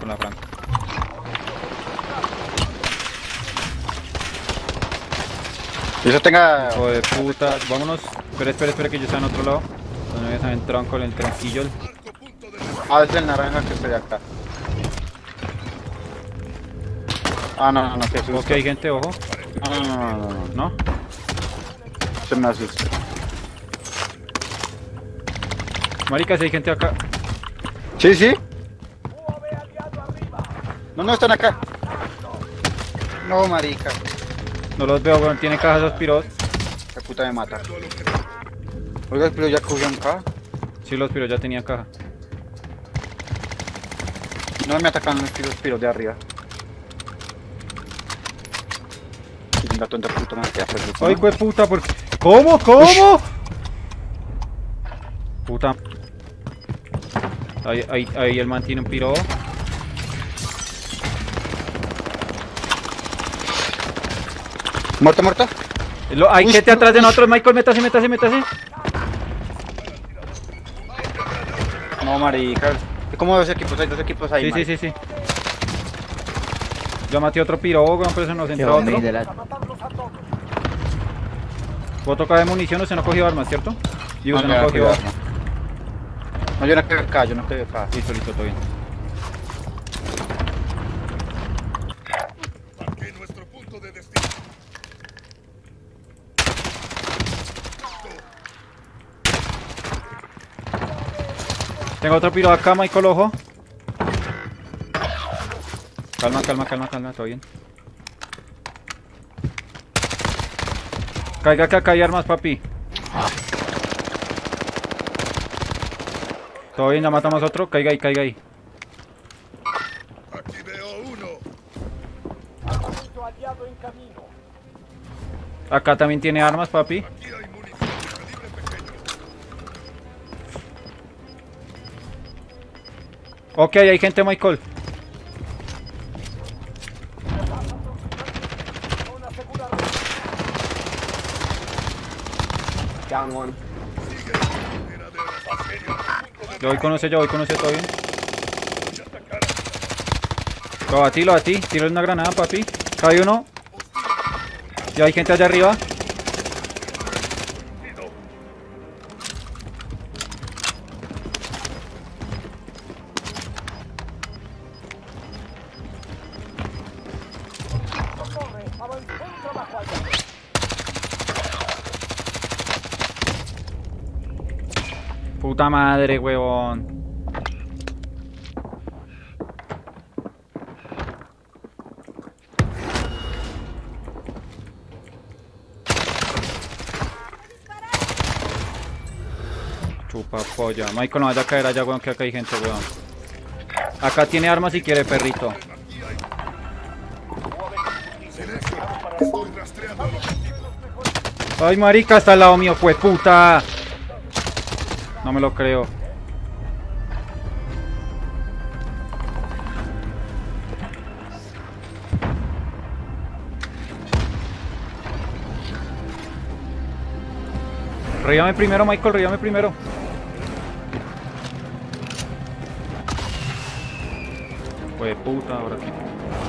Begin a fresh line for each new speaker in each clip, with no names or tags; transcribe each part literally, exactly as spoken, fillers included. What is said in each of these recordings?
con la Franco.
Y eso tenga...
Hijo de puta, vámonos. Espera, espera, espera que yo estoy en otro lado. Donde voy a en tronco, en el tronquillo.
Ah, es el naranja que estoy acá. Ah, no, no, no, que susto.
Ok, hay gente, ojo.
No, no, no, no, no,
¿No?
se me asusta.
Marica, si hay gente acá.
Sí, sí. No, no, están acá. No, marica.
No los veo, weón. Tiene cajas esos piros.
La puta me mata. Oiga, pero ya cogió un K.
Sí, los piros ya tenían caja.
No me atacan los piros, piros de arriba. Y la tonta puta me queda pues.
Ay, güey, puta, ¿por qué? ¿Cómo? ¿Cómo? Puta. Ahí, ahí, ahí el man tiene un piro.
¿Muerto, muerto?
Lo, hay
Uy,
gente atrás de
uy.
nosotros, Michael, métase, métase, métase.
No, marica. ¿Cómo dos equipos? Hay dos equipos ahí,
Sí, sí,
marica.
sí, sí. Yo maté otro piro, weón, pero se nos entró otro. ¿Puedo tocar de munición o se no cogió armas, cierto? Digo, se
No,
no
me
cogió
da
armas.
No, yo no quedé acá, yo no quedé acá.
Listo, listo, todo bien.
Marqué nuestro punto de destino.
Tengo otro piro acá, Michael, ojo. Calma, calma, calma, calma, todo bien. Caiga acá, acá hay armas, papi. Todo bien, ya matamos otro. Caiga ahí, caiga ahí.
Aquí veo uno.
Acá también tiene armas, papi.
Aquí hay munición de calibre pequeño.
Ok, hay gente, Michael.
Down one.
Sigue. Era de asedio.
Yo voy con ese, yo voy con ese, todo bien. Lo batí, lo batí. Tiro una granada, papi. Cae uno. Y hay gente allá arriba. Puta madre, huevón. Chupa polla. Michael, no vaya a caer allá, weón, que acá hay gente, weón. Acá tiene armas si quiere, perrito.
Estoy rastreando al objetivo.
Ay, marica, está al lado mío, fue puta. No me lo creo. Ríame primero, Michael, ríame primero. Fue puta, ahora aquí.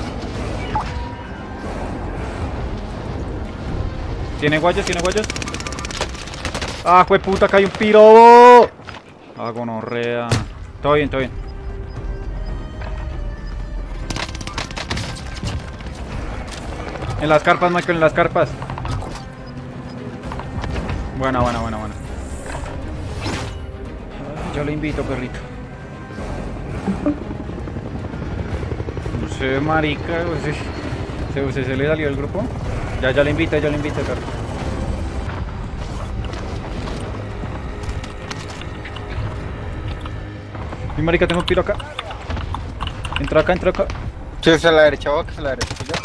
¿Tiene guayos? ¿Tiene guayos? ¡Ah, fue puta! ¡Acá hay un piro! ¡Ah, gonorrea! Todo bien, todo bien. En las carpas, Michael, en las carpas. Buena, buena, buena, buena. Yo le invito, perrito. No sé, marica. ¿Se, se, se le salió el grupo? Ya, ya le invito, ya le invito, perro. Mi marica, tengo un piro acá. Entra acá, entra acá.
Sí, es a la derecha, vos, que es a la derecha. ¿Ya?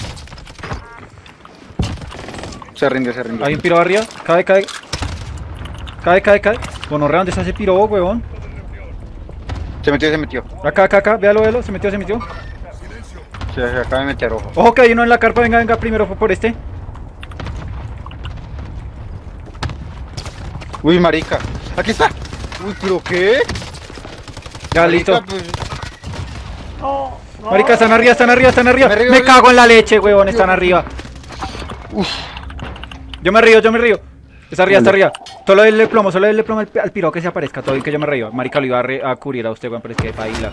Se rinde, se rinde.
Hay un piro arriba. Cae, cae. Cae, cae, cae. Gonorrea, ¿dónde está ese piro, huevón?
Se metió, se metió.
Acá, acá, acá. Véalo, véalo. Se metió, se metió.
Se acaba de meter, ojo.
Ojo que hay uno en la carpa. Venga, venga. Primero fue por este.
Uy, marica. Aquí está. Uy, pero ¿qué?
Ya,
Marica,
listo.
pues,
Marica, están arriba, están arriba, están arriba.
Me río,
Me
río.
cago en la leche, huevón, están arriba. Yo me río, yo me río. Está arriba, está arriba. Solo denle plomo, solo denle plomo al, al piro que se aparezca. Todo bien que yo me río. Marica, lo iba a, re- a cubrir a usted, weón, pero es que baila.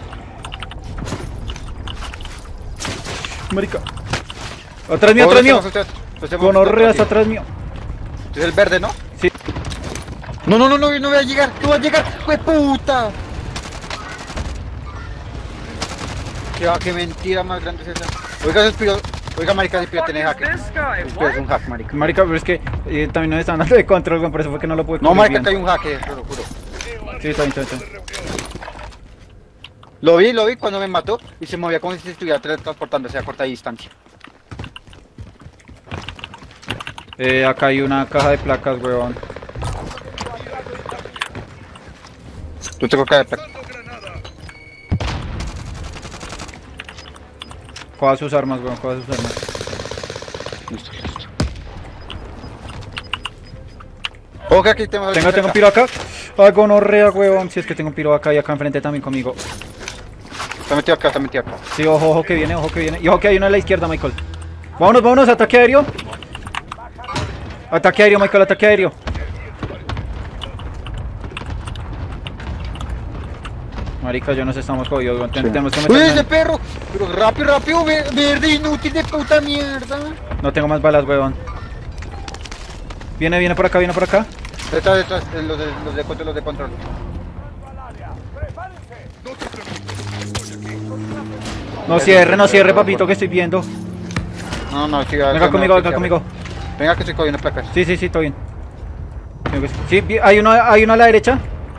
Marica. Atrás mío, atrás mío. Gonorrea, está atrás mío.
Es el verde, ¿no?
Sí.
No, no, no, no, no voy a llegar, no voy a llegar, ¡fue puta! Qué, qué mentira más grande es esa. Oiga, Espiro, oiga, marica, Espiro tiene hack. Espiro es un hack, marica.
Marica, pero es que eh, también nos están dando de control, weón, por eso fue que no lo pude
No,
cubrir
marica,
bien.
que hay un hack, eh, te lo juro.
Sí, está bien, está bien.
Lo vi, lo vi cuando me mató y se movía como si se estuviera teletransportándose a corta distancia.
Eh, acá hay una caja de placas, weón.
Yo tengo que de
Coja sus armas, weón, coja sus armas.
Listo, listo. Ok, aquí tengo.
Tengo, tengo un piro acá. Ah, gonorrea, weón. Si es que tengo un piro acá y acá enfrente también conmigo.
Está metido acá, está metido acá.
Sí, ojo, ojo que viene, ojo que viene. Y ojo que hay uno a la izquierda, Michael. Vámonos, vámonos, ataque aéreo. Ataque aéreo, Michael, ataque aéreo. Marica, yo nos estamos jodidos, weón. Ten-
Sí.
Tenemos que
¡Uy,
meternos
ese
en-
perro! Pero rápido, rápido, ver- verde inútil de puta mierda.
No tengo más balas, weón. Viene, viene por acá, viene por acá.
Detrás, detrás, eh, los de, los de control, los de control.
No cierre, no cierre, papito, que estoy viendo.
No, no, sí,
Venga conmigo, venga conmigo.
Venga que estoy cogiendo placas.
Sí, sí, sí, todo bien. Creo que sí. Sí, vi- hay uno, hay uno a la derecha.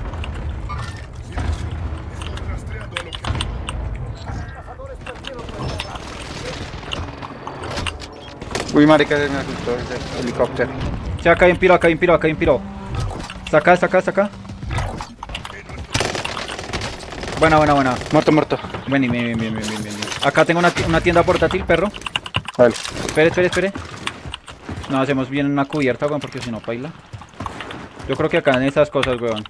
Uy, marica, se me asustó ese helicóptero.
Sí, acá hay un piro, acá hay un piro, acá hay un piro. Está acá, está acá, está acá. Buena, buena, buena.
Muerto, muerto.
Bien, bien, bien, bien, bien, bien, bien. Acá tengo una, ti- una tienda portátil, perro.
Vale.
Espere, espere, espere. No, hacemos bien una cubierta, weón, porque si no, paila. Yo creo que acá en estas cosas, weón.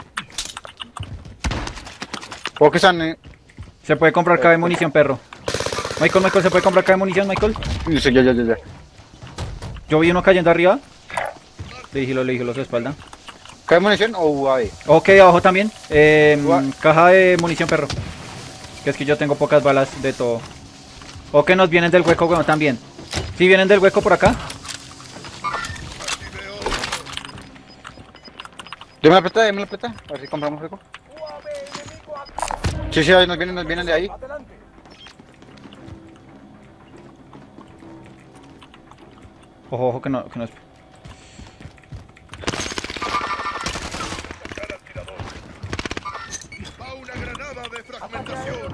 ¿O que están? Eh?
Se puede comprar acá de munición, perro. Michael, Michael, ¿se puede comprar acá de munición, Michael?
Listo, ya, ya, ya, ya.
Yo vi uno cayendo arriba. Le dije, le dije los de espalda.
¿Cae munición o U A V?
Ok, abajo también. Eh,
Gua-
caja de munición, perro. Que es que yo tengo pocas balas de todo. O que nos vienen del hueco, weón, también. ¿Sí vienen del hueco por acá?
Deme la plata, deme la plata. A ver si compramos algo. Sí, sí, ahí nos vienen, nos vienen de ahí.
Ojo, ojo, que no, que no es...
Va una granada de fragmentación.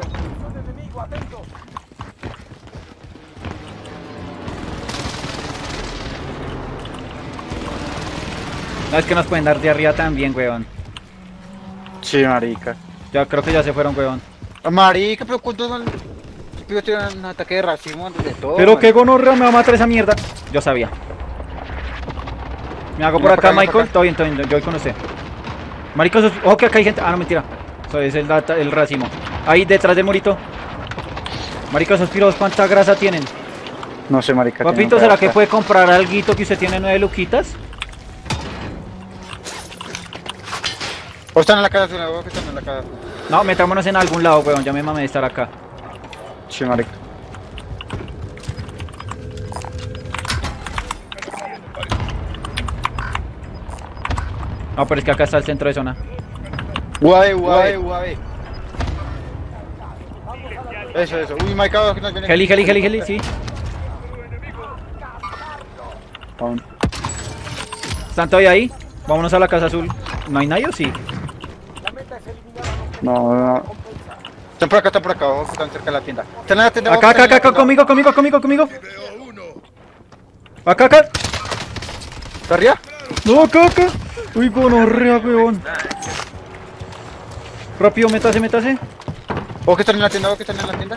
No, es que nos pueden dar de arriba también, weón.
Sí, marica.
Ya creo que ya se fueron, weón.
Marica, pero ¿cuántos son? Yo estoy en un ataque de racismo antes de todo.
Pero qué
marica.
gonorrea, me va a matar esa mierda. Yo sabía. Me hago por
Venga,
acá,
por acá, venga,
Michael.
por acá.
Todo bien, todo bien. Yo voy con usted. Marico, sos- ojo que acá hay gente. Ah, no, mentira. Eso es el, data- el racimo. Ahí detrás del murito. Marico, esos piros, ¿cuánta grasa tienen?
No sé, marica.
Papito,
tiene un
¿será que
pedazo.
puede comprar alguito que usted tiene nueve luquitas?
O están en la casa azul, o que están en la casa azul.
No, metámonos en algún lado, weón. Ya me mamé de estar acá.
Sí, marica.
No, pero es que acá está el centro de zona.
U A V, U A V, U A V. Eso, eso. Uy, marica, abajo que nos viene.
Heli, heli, heli, heli, sí.
Aún.
¿Están todavía ahí? Vámonos a la casa azul. ¿No hay nadie o sí?
No, no. Están por acá, están por acá, abajo, están cerca de la tienda. Están en la tienda.
Acá,
abajo,
acá,
están en
acá,
la
acá,
tienda.
conmigo, conmigo, conmigo, conmigo.
Veo uno.
Acá, acá.
¿Está arriba?
No, acá, acá. Uy, gonorrea, weón. Rápido, métase, métase.
¿O que están en la tienda? ¿O que están en la tienda?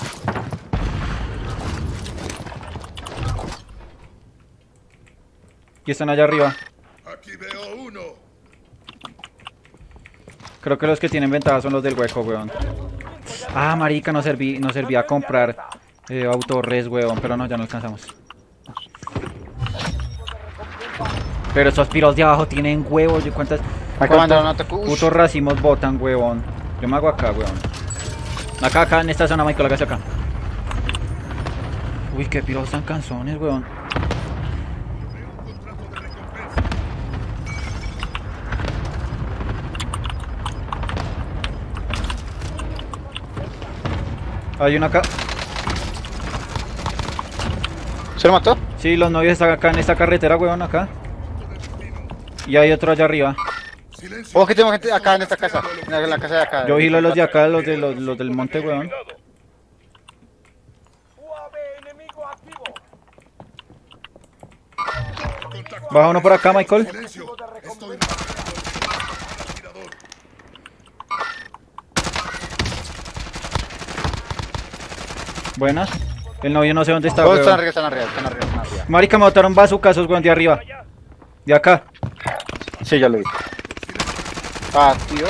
Y están allá arriba.
Aquí veo uno.
Creo que los que tienen ventaja son los del hueco, weón. Ah, marica, no serví, no servía a comprar eh, autorres, weón, pero no, ya no alcanzamos. Pero esos piros de abajo tienen huevos, ¿y cuántas?
Acá mandaron un ataque. Ush.
Putos racimos botan, huevón. Yo me hago acá, huevón. Acá, acá, en esta zona, Michael, acá, acá. Uy, qué piros tan canzones, huevón. Hay uno acá.
¿Se lo mató?
Sí, los novios están acá en esta carretera, huevón, acá. Y hay otro allá arriba.
Ojo que tengo gente acá en esta casa. En la, en la casa de acá.
Yo vigilo los de acá, los de los, los del monte, weón. Baja uno por acá, Michael.
Silencio. Estoy retirador.
Buenas. El novio no sé dónde está,
Todos están
weón.
arriba, están arriba, están arriba, están arriba.
Marica, me botaron bazucazos, weón, de arriba. De acá.
Sí, ya lo vi. Ah, tío.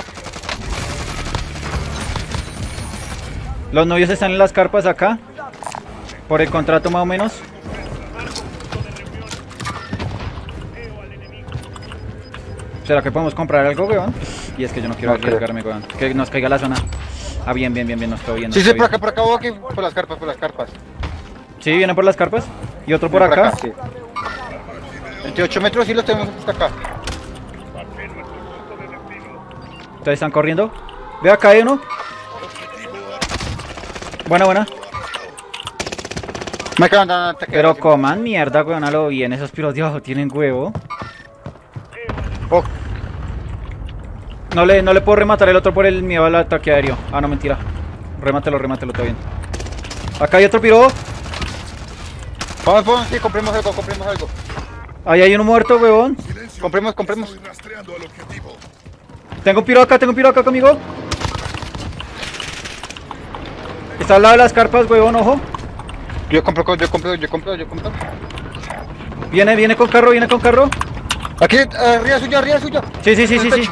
Los novios están en las carpas acá. Por el contrato más o menos. ¿Será que podemos comprar algo, weón? Y es que yo no quiero
No creo.
arriesgarme, weón. Que nos caiga la zona. Ah, bien, bien, bien, bien, nos quedó bien. nos
Sí, sí,
quedó
por
bien.
acá, por acá, ojo aquí, por las carpas, por las carpas.
Sí, vienen por las carpas. Y otro por acá.
sí. veintiocho metros y los tenemos hasta acá.
Ustedes están corriendo. Ve acá, hay uno. Buena, buena.
Me acaban de dar un ataque.
Pero coman mierda, weón, a lo bien. Esos piros de abajo tienen huevo.
Oh,
No le, no le puedo rematar el otro por el miedo al ataque aéreo. Ah, no, mentira. Remátelo, remátelo, está bien. Acá hay otro piro.
vamos, vamos, sí, compremos algo, compremos algo.
Ahí hay uno muerto, huevón.
Silencio.
Compremos, compremos.
Estoy rastreando al objetivo.
Tengo un piro acá, tengo un piro acá conmigo. Está al lado de las carpas, huevón, ojo.
Yo compro, yo compro, yo compro, yo compro.
Viene, viene con carro, viene con carro.
Aquí, arriba suyo, arriba suyo.
Sí, sí, sí, sí, sí.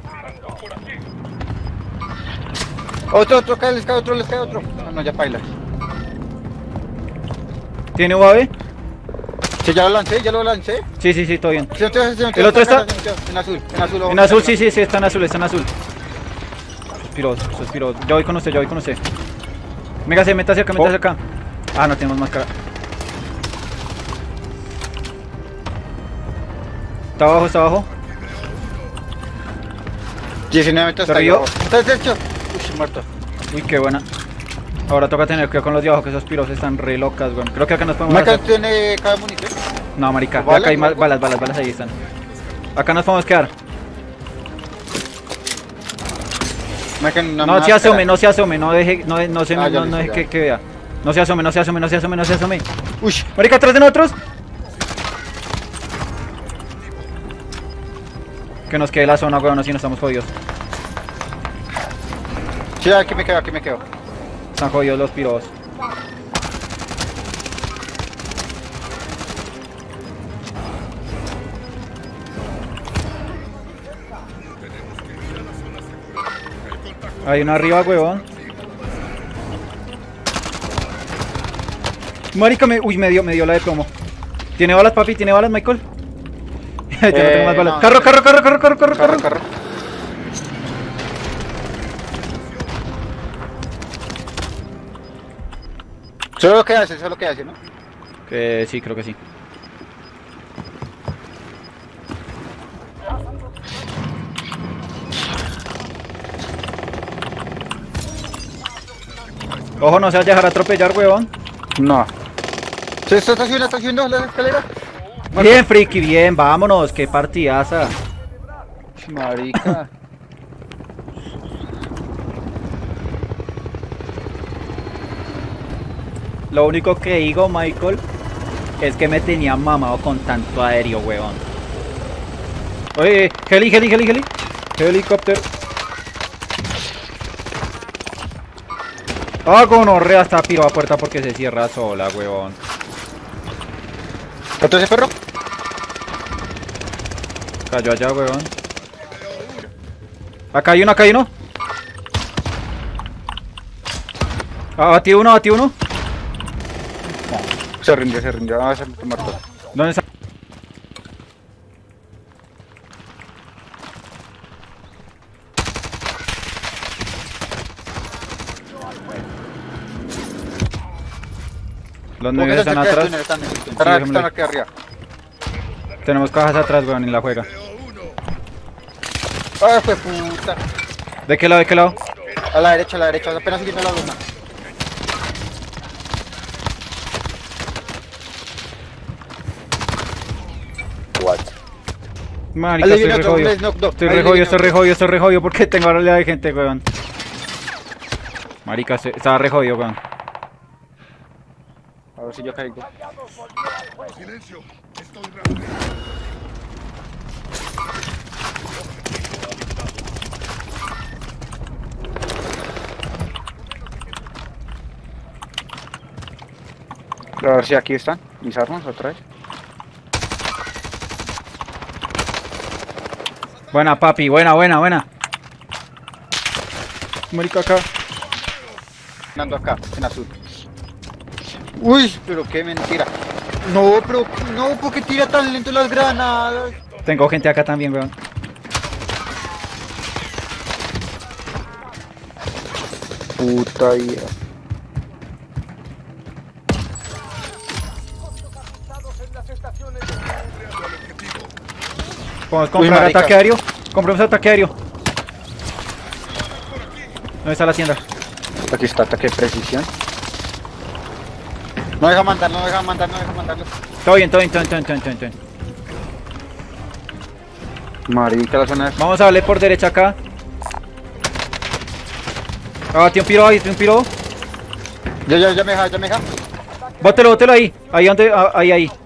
Otro, otro, cae, les cae otro, les cae otro. No, no, ya paila.
¿Tiene U A V?
Sí, ya lo lancé, ya lo lancé.
Sí, sí, sí, todo bien.
Se metió, se metió,
¿El otro
se metió,
está?
se metió, en azul, en azul. ojo,
En azul, sí, sí, sí, está en azul, está en azul. Piros, esos piros. Ya voy con usted, ya voy con usted. Méngase, meta cerca, meta
Oh.
cerca. Ah, no tenemos máscara. Está abajo, está abajo.
diecinueve metros.
¿Se
está ahí
rió?
abajo. Está derecho. Uy, muerto.
Uy, qué buena. Ahora toca tener cuidado con los de abajo, que esos piros están re locas, weón. Creo que acá nos podemos
Marca
hacer...
tiene cada munición.
No, marica,
¿Balas,
acá hay más
loco?
balas, balas, balas, ahí están. Acá nos podemos quedar.
Marca una
No se
máscara.
asome, no se asome, no deje, no, no se,
Ah, ya
no, no
listo,
deje
ya.
que, que vea. No se asome, no se asome, no se asome, no se asome.
Uy,
Marica, atrás de nosotros. Que nos quede la zona, weón, así no estamos jodidos.
sí, aquí me quedo, aquí me quedo.
Están jodidos los piros. Hay uno arriba, huevón. Marica, me... Uy, me dio, me dio la de plomo. ¿Tiene balas, papi? ¿Tiene balas, Michael? Yo no tengo más
Eh,
balas.
no,
carro,
no
carro, carro, carro, carro, carro,
Carro,
carro.
carro. Solo lo que hace, solo lo que hace, ¿no?
Que sí, creo que sí. Ojo, no se vaya a dejar atropellar, huevón.
No. ¿Se está subiendo, está subiendo la escalera?
Bien, friki, bien, vámonos, qué partidaza.
Marica.
Lo único que digo, Michael, es que me tenía mamado con tanto aéreo, huevón. Oye, heli, heli, heli, heli. Helicóptero. Ah, gonorrea, está piro a puerta porque se cierra sola, huevón.
¿Otro ese perro?
Cayó allá, huevón. Acá hay uno, acá hay uno. Ah, batí uno, batí uno.
Se rindió, se rindió. Vamos a tomar todo.
¿Dónde está? Los nueve están atrás.
Están, están,
Sí,
están,
déjame.
aquí arriba.
Tenemos cajas atrás, weón, y la juega.
¡Ay, fue puta!
¿De qué lado, de qué lado?
A la derecha, a la derecha. Apenas siguiendo la luna. What?
Marica,
Ahí
estoy
viene
re
otro,
jodido.
un knock, knock.
Estoy
Ahí
re
viene
jodido, estoy
otro.
re jodido, estoy re jodido porque tengo realidad de gente, weón. Marica, estoy- estaba re jodido, weón.
A ver si yo caigo.
Silencio. Estoy reunido.
A ver si aquí están. Mis armas otra vez.
Buena, papi, buena, buena, buena. Marica, acá.
Ando acá, en azul. Uy, pero qué mentira. No, pero no, porque tira tan lento las granadas.
Tengo gente acá también, weón.
Puta vida.
Podemos comprar
marica.
ataque aéreo. Compramos ataque aéreo. ¿Dónde está la hacienda?
Aquí está, ataque de precisión. No deja mandar, no deja mandar, no deja mandarlo.
Todo bien, todo bien, todo bien, todo bien, todo bien, todo bien.
Marica, la zona es...
Vamos a darle por derecha acá. Ah, tiene un piro ahí, tiene un piro.
Ya, ya, ya me deja, ya me deja.
Bótelo, bótelo ahí. Ahí donde, ah, ahí, ahí.